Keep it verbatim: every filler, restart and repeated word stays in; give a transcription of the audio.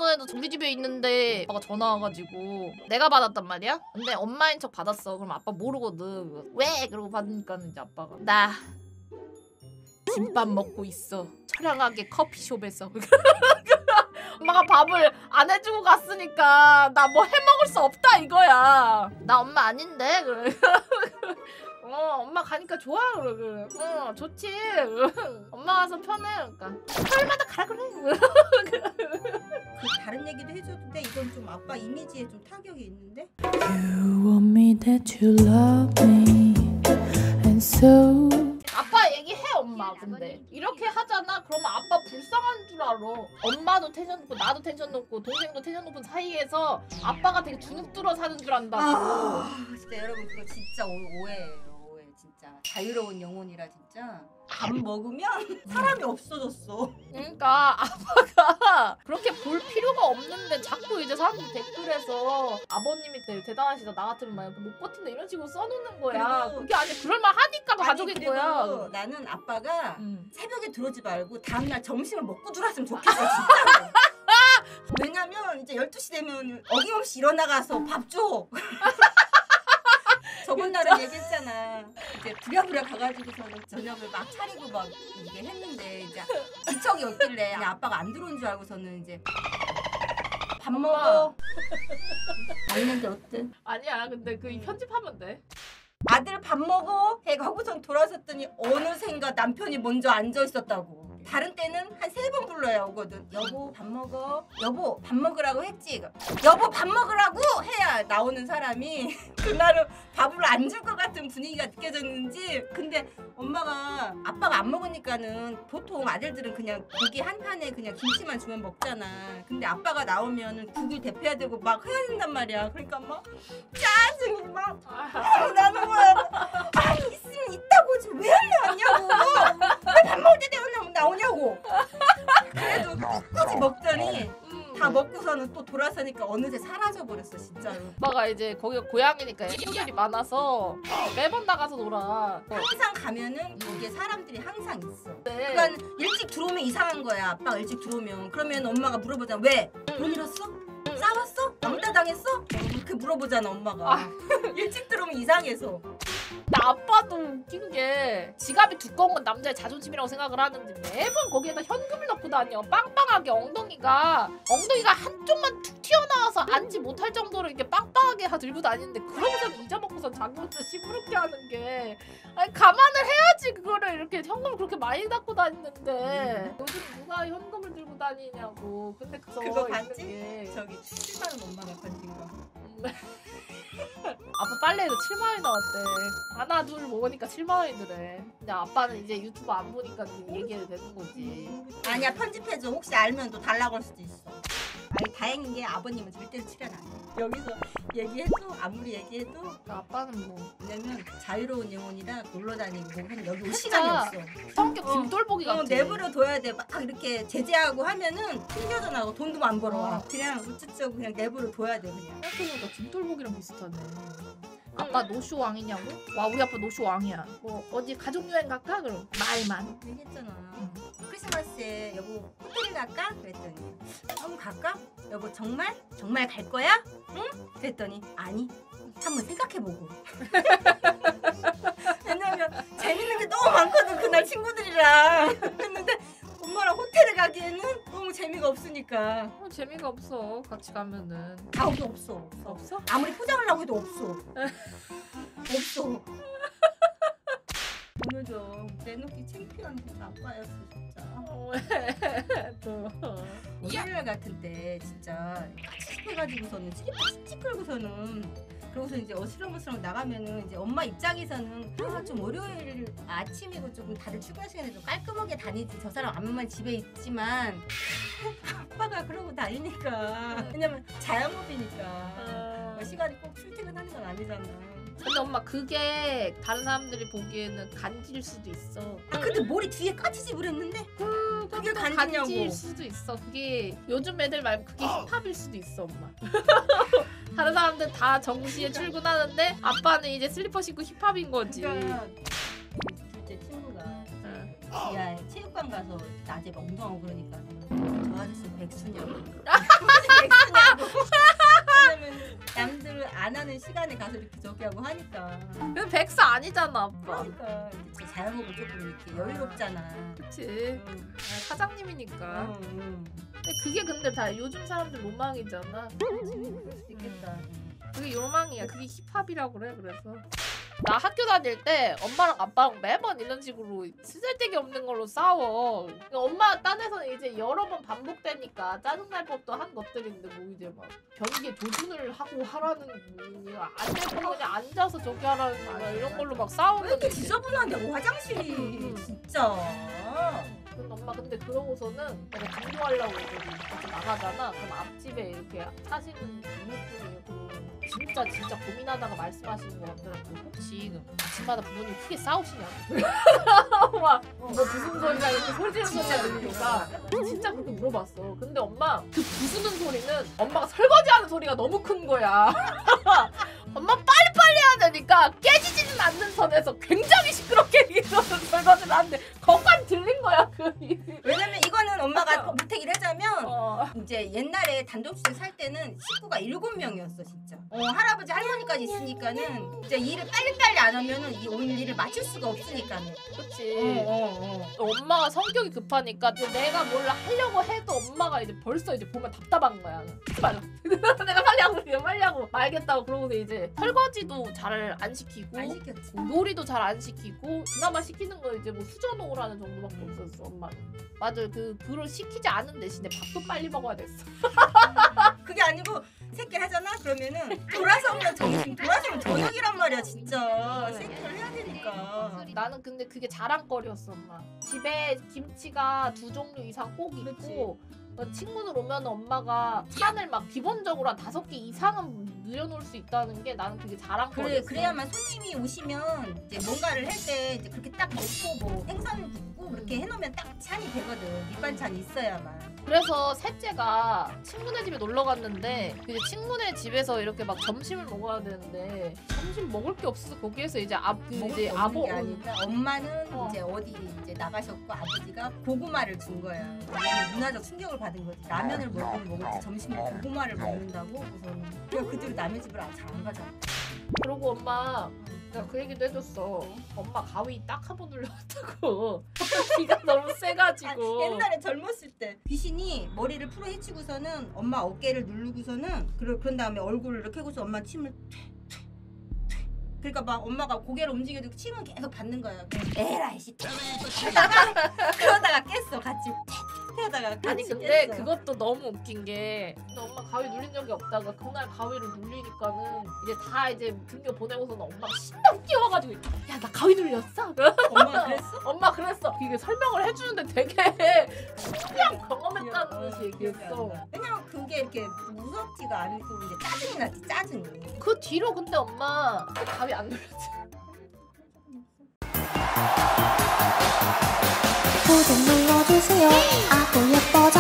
전에도 우리 집에 있는데 아빠가 전화 와가지고 내가 받았단 말이야? 근데 엄마인 척 받았어. 그럼 아빠 모르거든. 왜? 그러고 받으니까 이제 아빠가 나 김밥 먹고 있어. 처량하게 커피숍에서. 엄마가 밥을 안 해주고 갔으니까 나 뭐 해먹을 수 없다 이거야. 나 엄마 아닌데? 그래. 어 엄마 가니까 좋아. 그래. 어 좋지. 엄마 가서 편해. 그러니까 토요일마다 가라 그래. 그 다른 얘기도 해줘도 돼? 이건 좀 아빠 이미지에 좀 타격이 있는데? You want me that you love me and so 아빠 얘기해 엄마. 근데 이렇게 하잖아. 그러면 아빠 불쌍한 줄 알아. 엄마도 텐션 높고 나도 텐션 높고 동생도 텐션 높은 사이에서 아빠가 되게 주눅 들어 사는 줄 안다고. 아 진짜 여러분 그거 진짜 오- 오해예요. 오해 진짜. 자유로운 영혼이라 진짜. 밥 먹으면 사람이 없어졌어. 그러니까 아빠가 그렇게 볼 필요가 없는데 자꾸 이제 사람들 댓글에서 아버님이 되게 대단하시다. 나 같으면 막 못 버틴다 이런 식으로 써놓는 거야. 그리고- 그게 아니 그럴만 하니까 아니, 가족인 그리고 거야. 나는 아빠가 음. 새벽에 들어오지 말고 다음날 점심을 먹고 들어왔으면 좋겠어 진짜로. 왜냐면 이제 열두 시 되면 어김없이 일어나가서 밥 줘. 저번 날은 얘기했잖아. 이제 부랴부랴 가가지고서는 저녁을 막 차리고 막 이게 했는데 이제 지척이 없길래 아빠가 안 들어온 줄 알고서는 이제 밥 먹어. 아니는데 어때? 아니야. 근데 그 편집하면 돼. 아들 밥 먹어? 해가고선 돌아섰더니 어느샌가 남편이 먼저 앉아 있었다고. 다른 때는 한 세 번 불러야 오거든. 여보 밥 먹어. 여보 밥 먹으라고 했지. 여보 밥 먹으라고 해야 나오는 사람이 그날은 밥을 안 줄 것 같은 분위기가 느껴졌는지. 근데 엄마가 아빠가 안 먹으니까는 보통 아들들은 그냥 고기 한 판에 그냥 김치만 주면 먹잖아. 근데 아빠가 나오면 국을 데펴야 되고 막 해야 된단 말이야. 그러니까 막 짜증이 막 나는 거야. 아 있으면 있다고 지금 왜 안 나왔냐고. 왜 밥 먹을 때 되면 나오냐고. 그래도 끝까지 먹더니 음. 다 먹고서는 또 돌아서니까 어느새 사라져버렸어 진짜로. 아빠가 이제 거기가 고향이니까 친구들이 많아서 매번 나가서 놀아. 어. 항상 가면은 거기에 사람들이 항상 있어. 네. 그러니까 일찍 들어오면 이상한 거야. 아빠가 일찍 들어오면. 그러면 엄마가 물어보잖아. 왜? 돈 잃었어? 싸웠어? 왕따 당했어? 이렇게 물어보잖아 엄마가. 아. 일찍 들어오면 이상해서. 나 아빠도 웃긴 게 지갑이 두꺼운 건 남자의 자존심이라고 생각을 하는데 매번 거기에다 현금을 넣고 다녀. 빵빵하게 엉덩이가 엉덩이가 한쪽만 툭 튀어나와서 앉지 못할 정도로 이렇게 빵빵하게 들고 다니는데 그러고선 잊어먹고선 자기 혼자 시무룩해 하는 게 아니 가만을 해야지. 그거를 이렇게 현금을 그렇게 많이 갖고 다니는데 요즘 누가 현금을 들고 다니냐고. 근데 그거 그거 있는 봤지? 게 저기 칠십만 원 엄마가 건진 거. 아빠 빨래에도 칠만 원이 나왔대. 하나 둘 먹으니까 칠만 원이더래. 근데 아빠는 이제 유튜브 안 보니까 얘기해도 되는 거지. 아니야 편집해줘. 혹시 알면 또 달라고 할 수도 있어. 아니 다행인 게 아버님은 절대로 출연 안 해. 여기서 얘기해도 아무리 얘기해도 그러니까 아빠는 뭐 왜냐면 자유로운 영혼이라 놀러 다니고 뭐 한 여기 올 진짜 시간이 없어. 성격 어. 김돌보기 같아. 어, 내버려 둬야 돼. 막 이렇게 제재하고 하면은 튕겨져 나고 돈도 안 벌어. 어. 그냥 우쭈쭈 그냥 내버려 둬야 돼 그냥. 생각해보니까 김돌보기랑 비슷하네. 아빠 노쇼 왕이냐고? 와 우리 아빠 노쇼 왕이야. 뭐 어디 가족 여행 갈까? 그럼 말만. 얘기했잖아. 크리스마스에 여보 호텔 갈까? 그랬더니 한번 갈까? 여보 정말? 정말 갈 거야? 응? 그랬더니 아니 한번 생각해보고. 왜냐면 재밌는 게 너무 많거든 그날 친구들이랑. 그랬는데 엄마랑 호텔에 가기에는 너무 재미가 없으니까. 어, 재미가 없어. 같이 가면은. 아 없어 없어 없어. 없어? 아무리 포장하려고 해도 없어. 없어. 오늘 좀 내놓기 창피한 아빠였어 진짜. 어, 왜? 또. 월요일 같은 때 진짜 같이 해가지고서는 슬리퍼 칙칙 끌고서는 그러고서 이제 어슬렁어슬렁 나가면은 이제 엄마 입장에서는 아 좀 월요일 아침이고 조금 다들 출근 시간에 좀 깔끔하게 다니지. 저 사람 암만 집에 있지만 아빠가 그러고 다니니까. 왜냐면 자영업이니까 어. 뭐 시간이 꼭 출퇴근하는 건 아니잖아. 근데 엄마 그게 다른 사람들이 보기에는 간지일 수도 있어. 아 근데 머리 뒤에 까치집을 했는데 그게 간지냐고. 간지일 수도 있어. 그게 요즘 애들 말고 그게 힙합일 수도 있어 엄마. 다른 사람들 다 정시에 출근하는데 아빠는 이제 슬리퍼 신고 힙합인 거지. 그러니까 둘째 친구가 응. 지하에 체육관 가서 낮에 막 운동하고 그러니까 저 아저씨 백수냐고. 백수냐고. 왜냐면 남들 안 하는 시간에 가서 이렇게 저기 하고 하니까. 근데 백수 아니잖아 아빠. 그러니까 이제 자영업은 조금 이렇게 여유롭잖아. 그치. 응. 사장님이니까. 응, 응. 근데 그게 근데 다 요즘 사람들 로망이잖아. 그럴 수 있겠다. 그게 로망이야. 그게 힙합이라고 그래. 그래서 나 학교 다닐 때 엄마랑 아빠랑 매번 이런 식으로 쓰잘데기 없는 걸로 싸워. 엄마 딴에서는 이제 여러 번 반복되니까 짜증날 법도 한 것들인데 뭐 이제 막 변기에 조준을 하고 하라는 안 될 거면 그냥 앉아서 저기 하라는 거 이런 걸로 막 왜 싸우면 이렇게 지저분한데 화장실이 음. 진짜. 근데 엄마 근데 그러고서는 내가 공부하려고 이제 같이 나가잖아. 그럼 앞집에 이렇게 사시는 이모분이 그 진짜 진짜 고민하다가 말씀하시는 것 같더라고. 혹시 아침마다 부모님 크게 싸우시냐고. 막 뭐 무슨 소리가 이렇게 소리 지르는 소리가 들리니까 진짜 그렇게 물어봤어. 근데 엄마 그 부수는 소리는 엄마가 설거지하는 소리가 너무 큰 거야. 엄마 빨리빨리 해야 되니까 깨지지는 않는 선에서 굉장히 시끄럽게 설거지를 하는데 거기까지 들린 거야 그 일이. 왜냐면 이거는 엄마가 부탁을 하자면 어. 이제 옛날에 단독주택 살 때는 식구가 일곱 명이었어 진짜. 어, 할아버지 할머니까지 있으니까는 이제 일을 빨리빨리 안 하면은 이 오늘 일을 마칠 수가 없으니까는. 그치. 어, 어, 어. 엄마가 성격이 급하니까 내가 뭘 하려고 해도 엄마가 이제 벌써 이제 보면 답답한 거야. 하지 말라. 내가 빨리 하고 그냥 빨리 하고 말겠다고 그러고서 이제 설거지도 잘 안 시키고 안 시켰지. 요리도 잘 안 시키고 그나마 시키는 거 이제 뭐 수저놓으라는 정도밖에 없었어 엄마는. 맞아 그 그걸 시키지 않은 대신에 밥도 빨리 먹어야 됐어. 그게 아니고 새끼를 하잖아 그러면은 돌아서면 점심 돌아서면 저녁이란 말이야 진짜. 새끼를 해야 되니까. 나는 근데 그게 자랑거리였어 엄마. 집에 김치가 두 종류 이상 꼭 있고 어, 친구들 오면 엄마가 찬을 막 기본적으로 한 다섯 개 이상은 늘여놓을 수 있다는 게 나는 그게 자랑거리였어. 그래 그래야만 손님이 오시면 이제 뭔가를 할 때 이제 그렇게 딱 놓고 뭐 생선 굽고 그렇게 해놓으면 딱 찬이 되거든. 밑반찬이 있어야만. 그래서 셋째가 친구네 집에 놀러 갔는데 이제 친구네 집에서 이렇게 막 점심을 먹어야 되는데 점심 먹을 게 없어서 거기에서 이제 아, 그 먹을 이제 게 없는 아버 게 아니라 엄마는 어. 이제 어디 이제 나가셨고 아버지가 고구마를 준 거야. 왜냐면 문화적 충격을 받은 거지. 라면을 먹으면 먹을지 점심에 고구마를 먹는다고 우선 그냥 그 뒤로 남의 집을 잘 안 가잖아. 그러고 엄마 내가 그 얘기도 해줬어. 엄마 가위 딱 한 번 눌러왔다고. 귀가 너무 세가지고. 아, 옛날에 젊었을 때 귀신이 머리를 풀어 헤치고서는 엄마 어깨를 누르고서는 그러, 그런 다음에 얼굴을 이렇게 하고서 엄마 침을 그러니까 막 엄마가 고개를 움직여도 침은 계속 받는 거야. 에라이 씨. 그러다가 그러다가 깼어 같이. 하다가 아니 근데 그것도 너무 웃긴 게 엄마 가위 눌린 적이 없다가 그날 가위를 눌리니까는 이제 다 이제 등교 보내고서는 엄마가 신나게 뛰어와가지고 야 나 가위 눌렸어? 엄마가 그랬어? 엄마 그랬어. 이게 설명을 해주는데 되게 그냥 경험했다는 듯이 얘기했어. 왜냐면 그게 이렇게 무섭지가 않고 이제 짜증이 났지 짜증이. 그 뒤로 근데 엄마 가위 안 눌렸지. 구독 눌러주세요. 아구 예뻐